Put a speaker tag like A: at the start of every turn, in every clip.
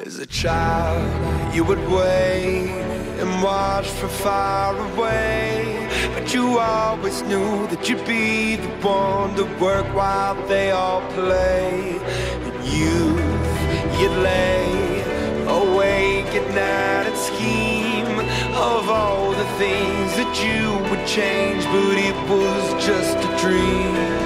A: As a child, you would wait and watch from far away, but you always knew that you'd be the one to work while they all play. In youth, you'd lay awake at night and scheme of all the things that you would change, but it was just a dream.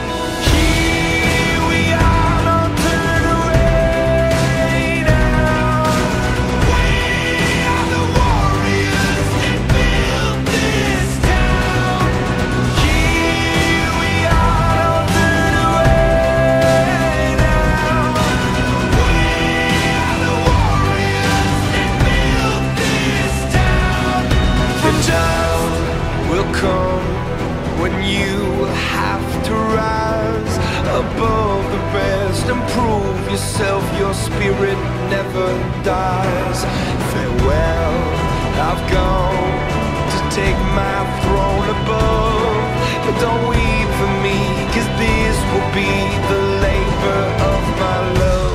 A: When you have to rise above the rest and prove yourself, your spirit never dies. Farewell, I've gone to take my throne above, but don't weep for me, 'cause this will be the labor of my love.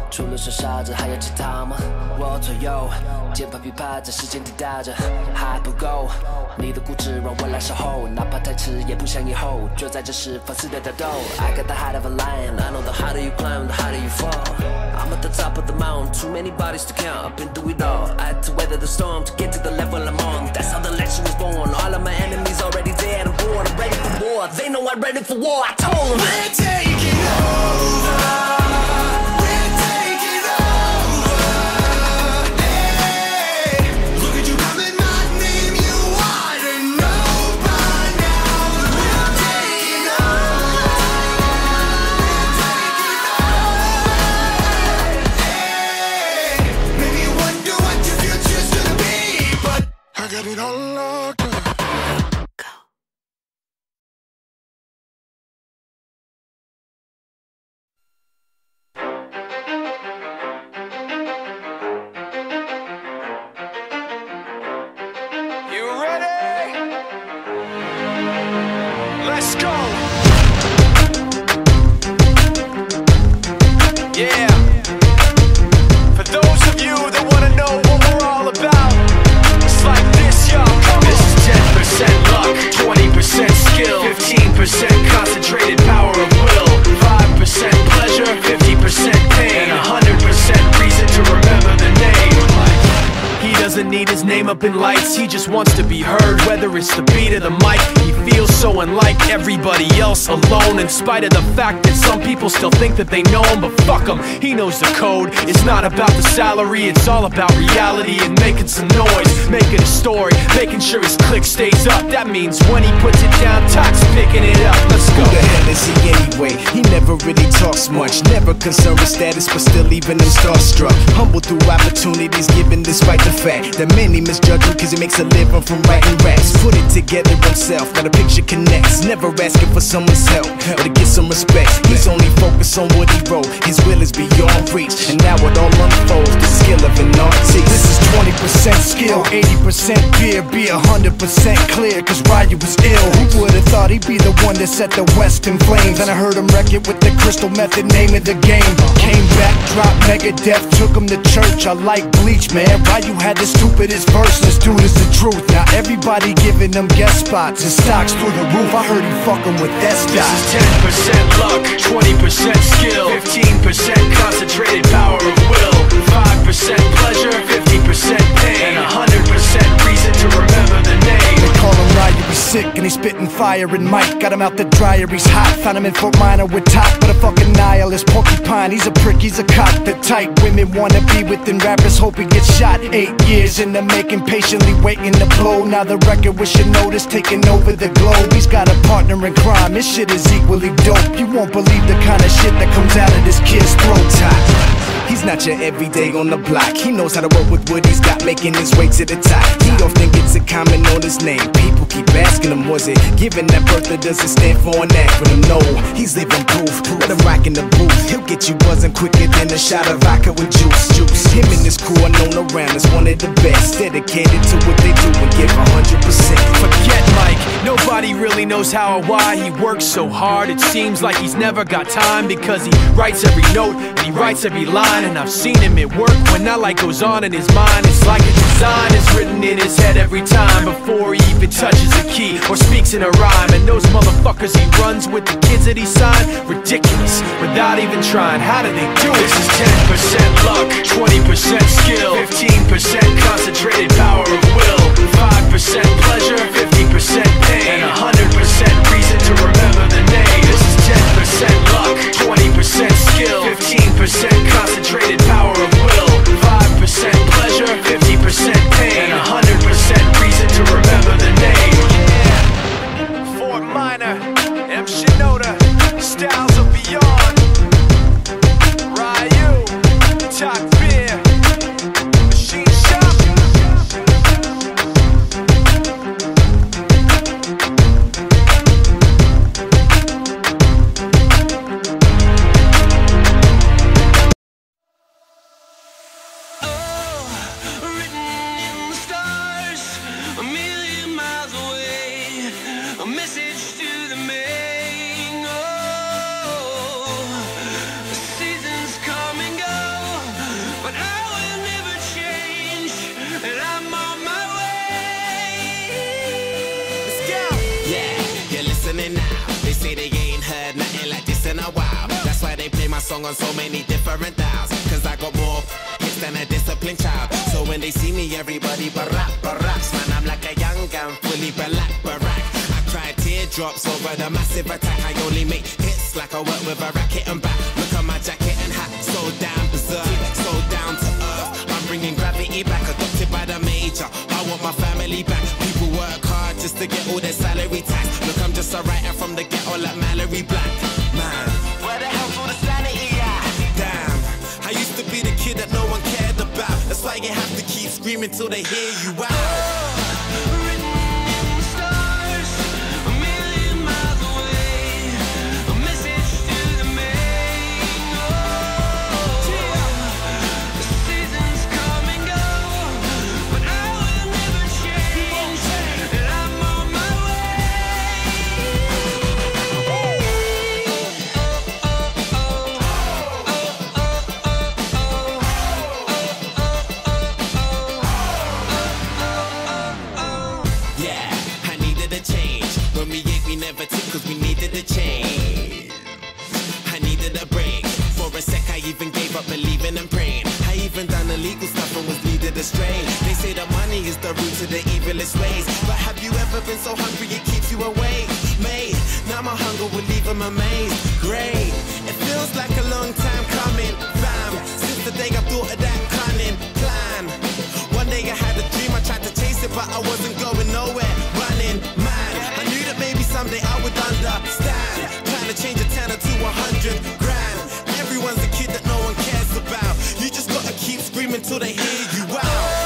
B: 除了是傻子还有其他吗？我左右键盘琵琶在时间滴答着，还不够。你的固执让我来守候，哪怕太迟也不想以后。就在这时放肆的挑逗。I got the height of a lion, I know the harder you climb, the harder you fall. I'm at the top of the mountain, too many bodies to count. I've been through it all. I had to weather the storm to get to the level I'm on. That's how the legend was born. All of my enemies already dead and born. I'm ready for war. They know I'm ready for war. I told them we're taking over.
A: Got it all locked up. You ready? Let's go. Yeah. For those of you that want to know what we're all about, it's like this, y'all. This is 10% luck, 20% skill, 15% concentrated power of will, 5% pleasure, 50% pain, and 100% reason to remember the name. He doesn't need his name up in lights, he just wants to be heard, whether it's the beat of the mic. He feels so unlike everybody else, alone, in spite of the fact that some people still think that they know him. But fuck him, he knows the code. It's not about the salary, it's all about reality and making some noise, making a story, making sure his click stays up. That means when he puts it down, Tox picking it up. Let's go.
C: Who the hell is he anyway? He never really talks much, never concerned with status, but still leaving him starstruck. Humble through opportunities given despite the fact that many misjudge him cause he makes a living from writing raps. Put it together himself, got a picture connects, never asking for someone's help or to get some respect. He's only focused on what he wrote, his will is beyond reach, and now it all unfolds, the skill of an artist.
D: This is 20% skill, 80% fear, be 100% clear, cause Ryu was ill. Who would've thought he'd be the one that set the West in flames? And I heard him wreck it with the Crystal Method, name of the game. Came back, dropped Megadeth, took him to church. I like Bleach, man. Ryu had the stupidest verse, this dude is the truth. Now everybody giving them guest spots and stocks through the roof. I heard he fucking with that stock.
A: This is 10% luck, 20% skill, 15% concentrated power of will, 5% pleasure, 50% pain, and 100% reason to remember the name.
D: They call him Ryu, he's sick and he's spitting fire. And Mike got him out the dryer, he's hot. Found him in Fort Minor with top, but a fucking nihilist porcupine. He's a prick, he's a cock. The type women wanna be within, rappers hope he gets shot. 8 years in the making, patiently waiting to blow. Now the record with your notice taking over the globe. He's got a partner in crime, his shit is equally dope. You won't believe the kind of shit that comes out of this kid's throat.
C: He's not your everyday on the block. He knows how to work with what he's got, making his way to the top. He often gets a comment on his name. People keep asking him, was it given that birth or does it stand for an acronym? No, he's living proof. Let him rock in the booth. He'll get you buzzing quicker than a shot of vodka with juice. Him and his crew are known around as one of the best, dedicated to what they do and give 100%.
A: Forget Mike, nobody really knows how or why he works so hard. It seems like he's never got time because he writes every note and he writes every line. And I've seen him at work when that light goes on in his mind. It's like a design is written in his head every time before he even touches a key or speaks in a rhyme. And those motherfuckers he runs with, the kids that he signed, ridiculous, without even trying. How do they do it? This is 10% luck, 20% skill, 15% concentrated power of will, 5% pleasure, 50% pain, and 100% reason to remember the name. This is 10% luck, 20% skill, 15% concentrated power of will, 5% pleasure, 50% pain, and 100% reason to remember the name. Yeah. Fort Minor, M. Shinoda, Styles of Beyond, Ryu, Talk Beer, Machine Shop.
E: song on so many different dials. Cause I got more hits than a disciplined child. So when they see me, everybody baracks. Man, I'm like a young gun, fully barack. I cry teardrops over the massive attack. I only make hits like I work with a racket and back. Look at my jacket and hat, so damn berserk, so down to earth. I'm bringing gravity back, adopted by the major. I want my family back. People work hard just to get all their salary tax. Look, I'm just a writer from the ghetto like Mallory Black. Man, where the hell's all the sanity at? Damn, I used to be the kid that no one cared about. That's why you have to keep screaming till they hear you out. Cause we needed a change. I needed a break. For a sec I even gave up believing and praying. I even done illegal stuff and was needed astray. They say that money is the root to the evilest ways. But have you ever been so hungry it keeps you awake? Mate, now my hunger will leave them amazed. Great, it feels like a long time coming. Fam, since the day I thought of that cunning plan. One day I had a dream, I tried to chase it but I wasn't going nowhere. Running, man, I knew that maybe someday I would understand. Trying to change a tenner to 100 grand. Everyone's a kid that no one cares about. You just gotta keep screaming till they hear you out.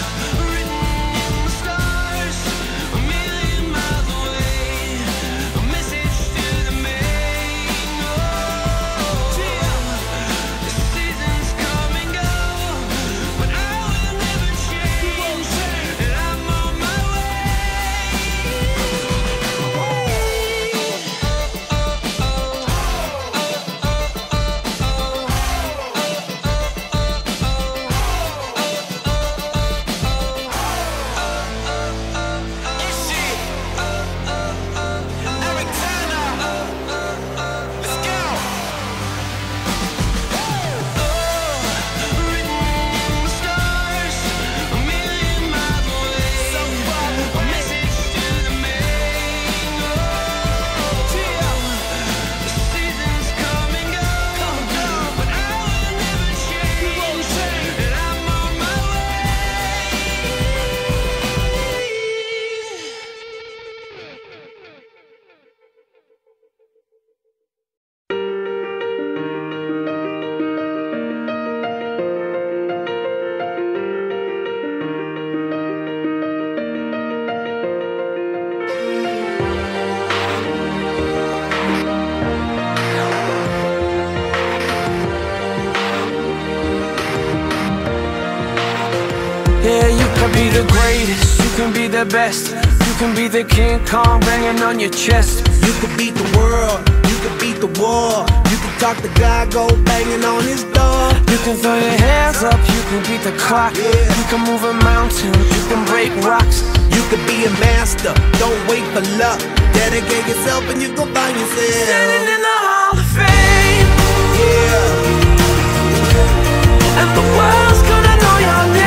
F: Yeah, you can be the greatest, you can be the best. You can be the King Kong banging on your chest.
G: You can beat the world, you can beat the war. You can talk to God, go banging on his door.
F: You can throw your hands up, you can beat the clock. You can move a mountain, you can break rocks.
G: You can be a master, don't wait for luck. Dedicate yourself and you go find yourself.
F: Standing in the Hall of Fame.
G: Yeah.
F: And the world's gonna know your name.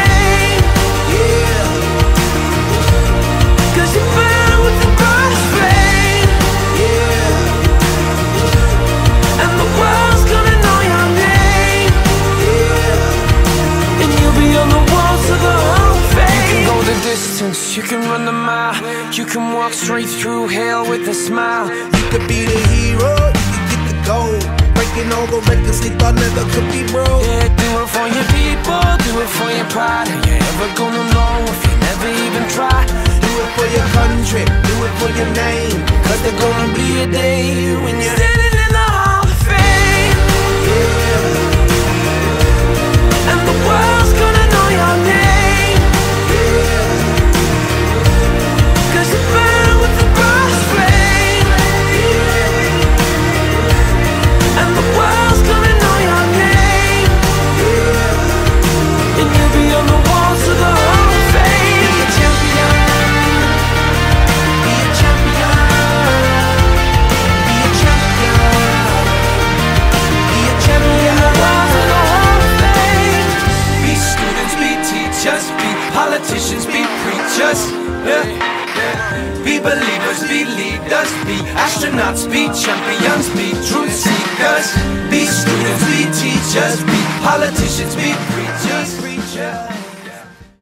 F: Cause you burn with the brightest flame. And the world's gonna know your name. And you'll be on the walls of the Hall of Fame. You can go the distance, you can run the mile. You can walk straight through hell with a smile.
G: You could be the hero, you can get the gold. Breaking all the records they thought never could be broke.
F: Yeah, do it for your people, do it for your pride. Are you ever gonna know if you never even try?
G: Do it for your country, do it for your name.
F: Cause there's gonna be a day when you're standing in the Hall of Fame. And the world's gonna know your name. Cause you burn with the brightest flame. And the world's gonna know your name. And you'll be on the walls of the Hall of Fame. Be a champion. Be a champion.
H: be believers, be leaders, be astronauts, be champions, be truth seekers, be students, be teachers, be politicians, be preachers.